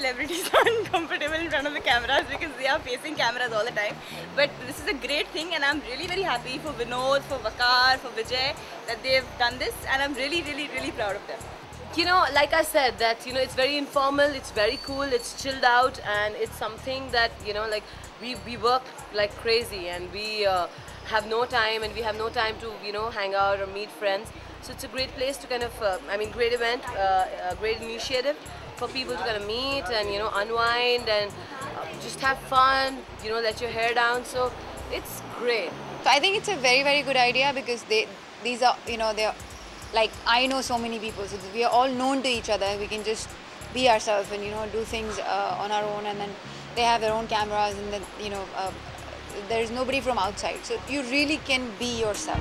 celebrities are uncomfortable in front of the cameras because they are facing cameras all the time. But this is a great thing, and I'm really very happy for Vinod, for Waqar, for Vijay that they've done this, and I'm really, really, really proud of them. You know, like I said, that, you know, it's very informal, it's very cool, it's chilled out, and it's something that, you know, like we work like crazy, and we have no time, and we have no time to, you know, hang out or meet friends. So it's a great place to kind of, I mean, great event, a great initiative for people to kind of meet and, you know, unwind and just have fun, you know, let your hair down. So it's great. So I think it's a very, very good idea because these are, you know, they're like, I know so many people, so we are all known to each other. We can just be ourselves and, you know, do things on our own, and then they have their own cameras, and then, you know, there is nobody from outside. So you really can be yourself.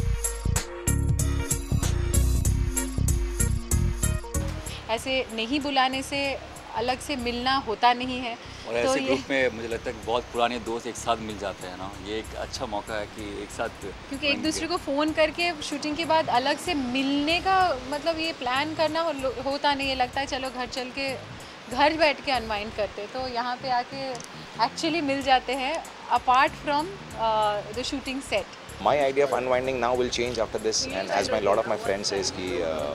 ऐसे नहीं बुलाने से अलग से मिलना होता नहीं है और ऐसे ग्रुप में मुझे लगता है कि बहुत पुराने दोस्त एक साथ मिल जाते हैं ना, ये एक अच्छा मौका है कि एक साथ, क्योंकि एक दूसरे को फ़ोन करके शूटिंग के बाद अलग से मिलने का मतलब ये प्लान करना होता नहीं है। लगता है चलो घर चल के घर बैठ के अनवाइंड करते, तो यहाँ पे आके एक्चुअली मिल जाते हैं apart from the shooting set. My idea of unwinding now will change after this, and as my lot of my friends says कि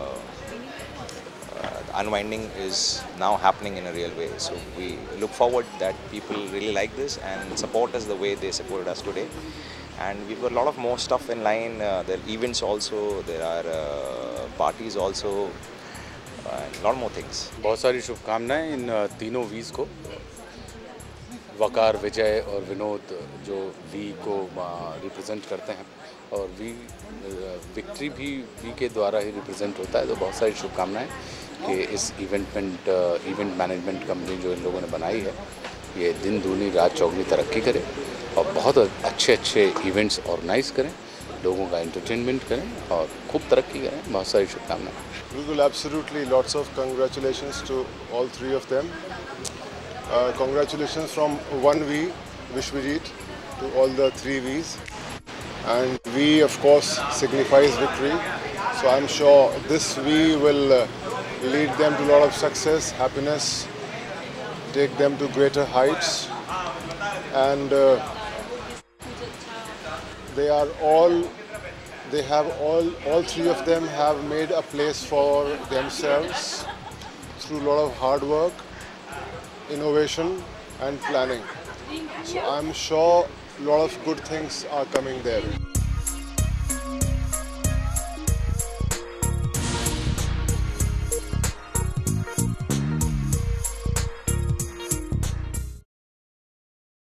unwinding is now happening in a real way. So we look forward that people really like this and support us the way they supported us today. And we've got a lot of more stuff in line. There are events also, there are parties also, and a lot more things. बहुत सारी शुभकामनाएं इन तीनों वीज को, वकार, विजय और विनोद जो we को represent करते हैं, और वी विक्ट्री भी वी के द्वारा ही रिप्रेजेंट होता है. तो बहुत सारी शुभकामनाएं कि इस इवेंट मैनेजमेंट कंपनी जो इन लोगों ने बनाई है, ये दिन दूनी रात चौगुनी तरक्की करे और बहुत अच्छे अच्छे इवेंट्स ऑर्गेनाइज करें, लोगों का एंटरटेनमेंट करें और खूब तरक्की करें. बहुत सारी शुभकामनाएं. Well, absolutely, lots of congratulations to all three of them. Congratulations from one V, Vishwajit, to all the three Vs. And V, of course, signifies victory. So I'm sure this V will lead them to a lot of success, happiness, take them to greater heights. And all three of them have made a place for themselves through a lot of hard work, innovation and planning. So I'm sure a lot of good things are coming there.